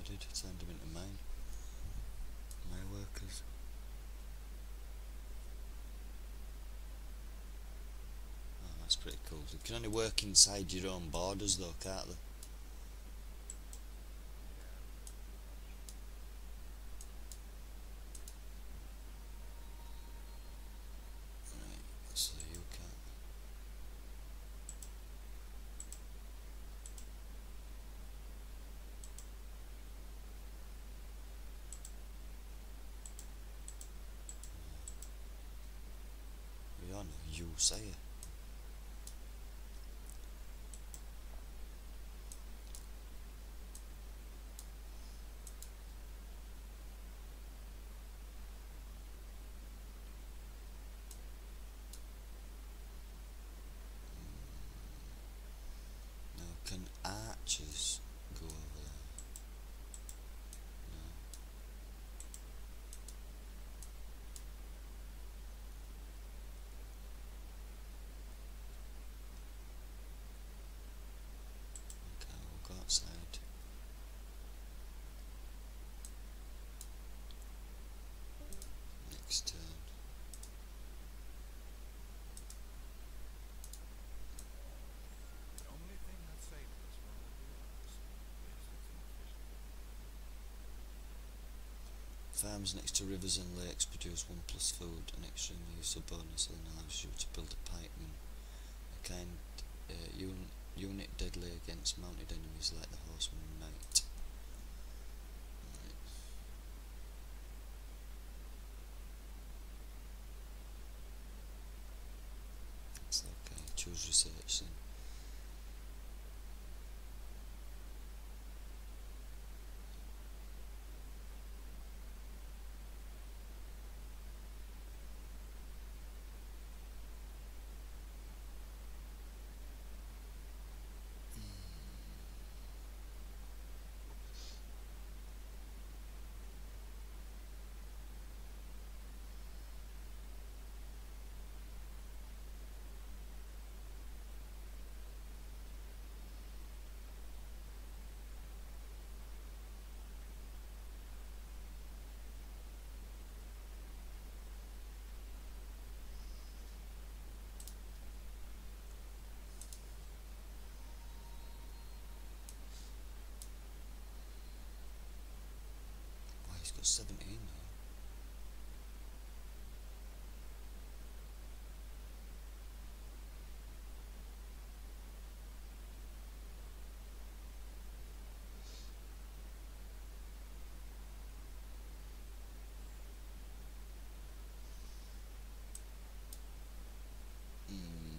did, turned them into my workers. Oh, that's pretty cool. You can only work inside your own borders though, can't they? Right, so you can't. You're no use, are you? Now, can archers go over there? No. Okay, we'll go outside. Next turn. The only thing that saved us from the Duras is its inefficiency. Farms next to rivers and lakes produce 1+ food, an extremely useful bonus that allows you to build a pikeman, a kind unit deadly against mounted enemies like the horseman and knight. Right. That's okay, choose research then. Wow, he's got 17 now. Hmm.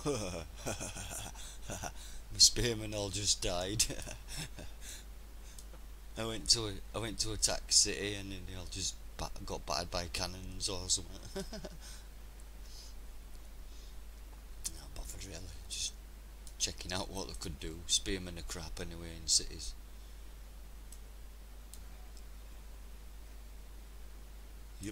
My spearmen all just died. I went to attack city and then they all just got battered by cannons or something. Not bothered really, just checking out what they could do. Spearmen are crap anyway in cities. Yep.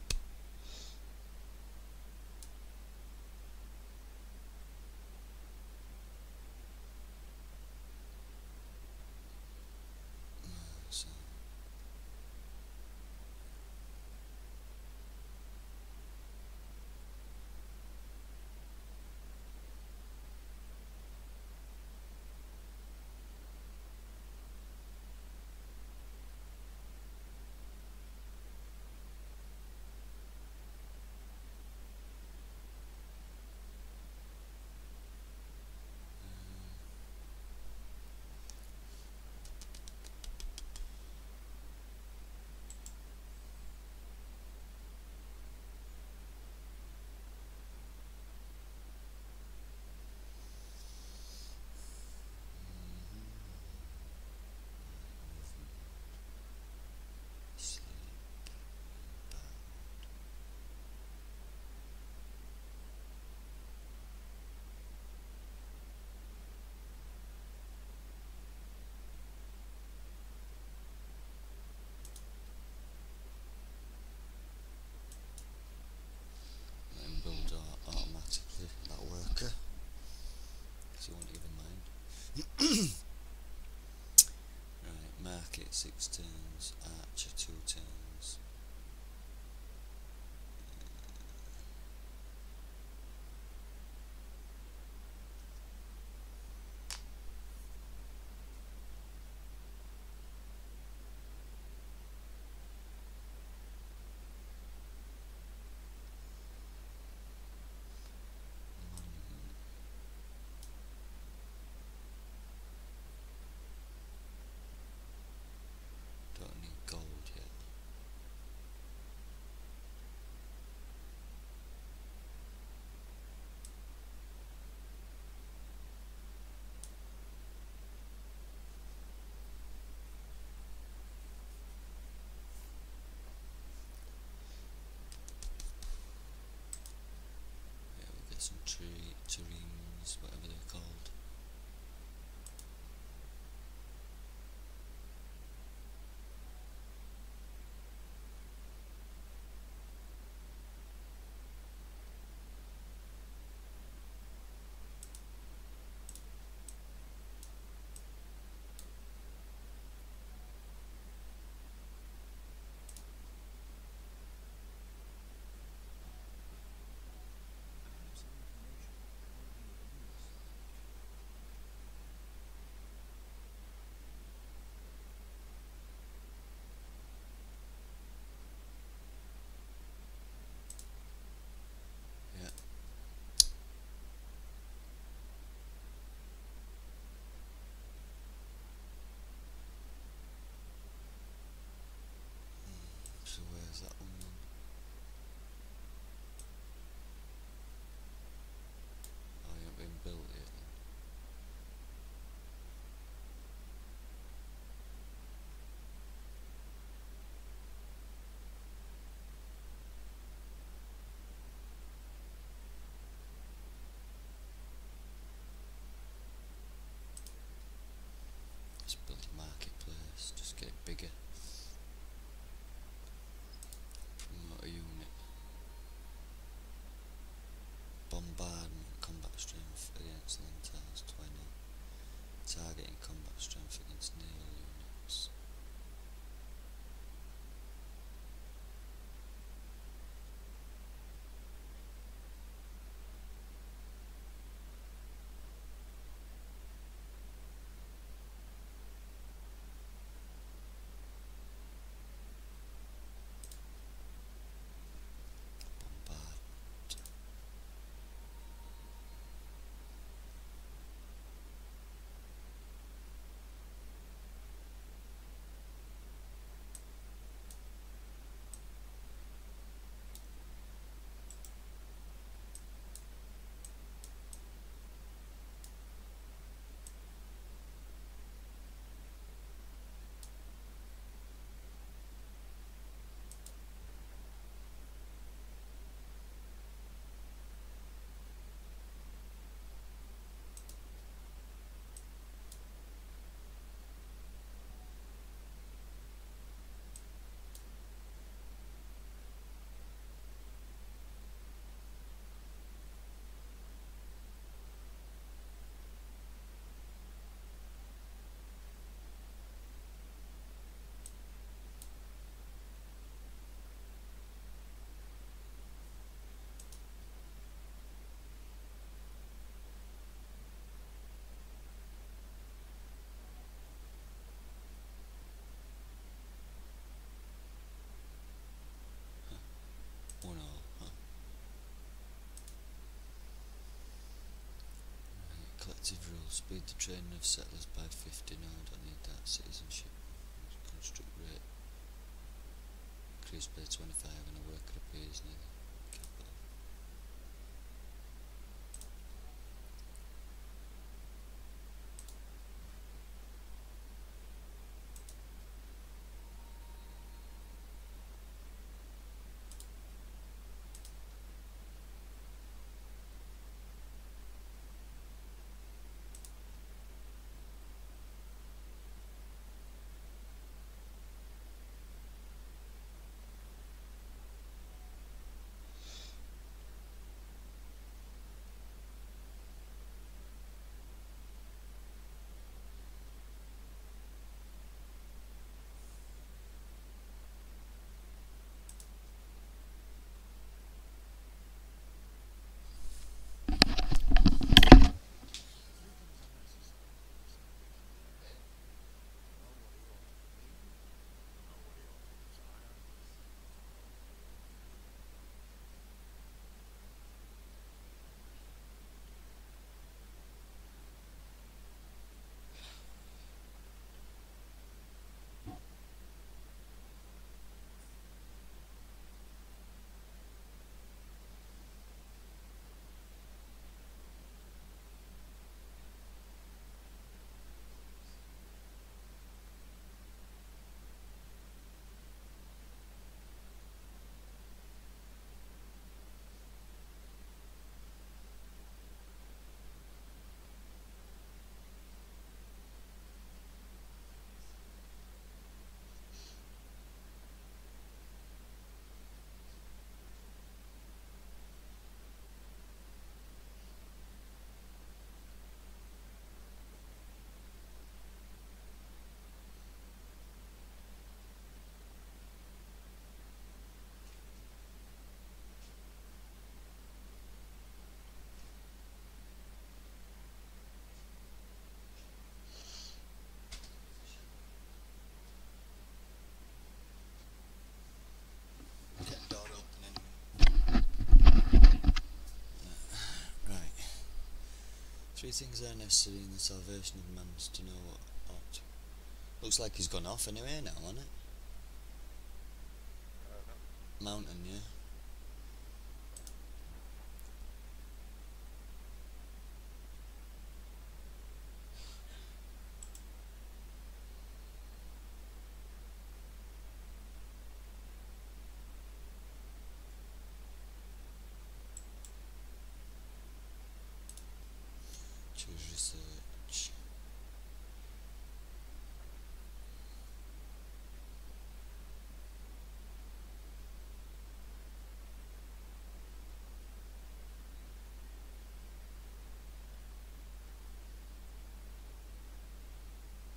So let him build automatically, that worker, so you won't even mind. Right, market 6 turns, archer 2 turns. Don't need gold yet. Yeah, we'll get some terrains, whatever they're called. I have some information that will be of use. Yeah. So where's that one then? Oh, you haven't been built yet then. Let's build a marketplace, just get it bigger. Promote a unit. Bombardment, combat strength against Lentars 20. Targeting combat strength against naval units. Bombard. Administrative rules. Speed the training of settlers by 50. No, I don't need that. Citizenship. Construct rate. Increase by 25 and a worker appears near the capital. Right. 3 things are necessary in the salvation of man to know what ought. Looks like he's gone off anyway now, hasn't it? Mountain, yeah.